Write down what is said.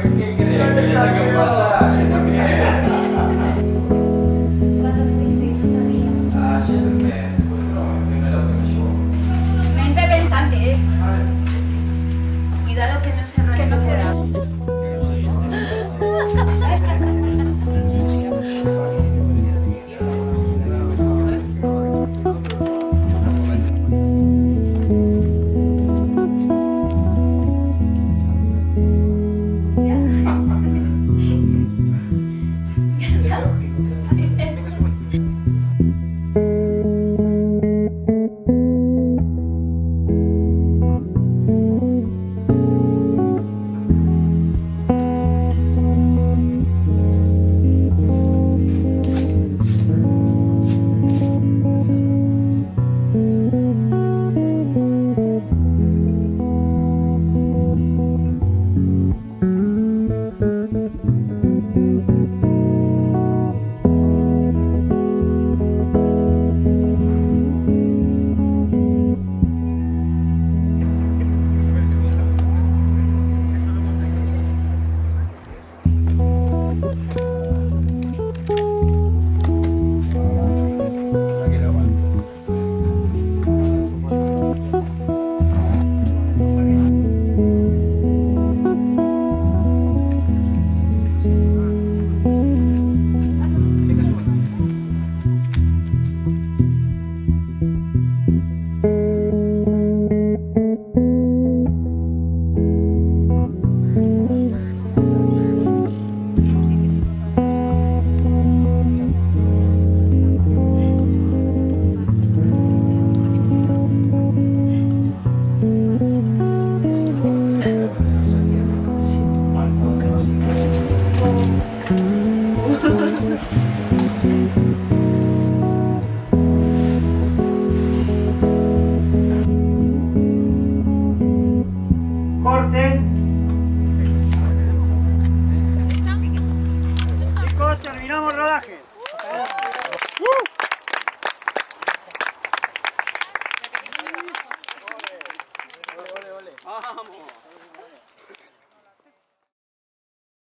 ¿Qué crees? ¿Que le saque un pasaje? No creo. ¿Cuándo fuiste? No sabía. Ayer me secuestró, en el auto me llevó. Mente pensante, Cuidado que no se robe. Que no se robe. Corte. Chicos, terminamos rodaje. Vamos.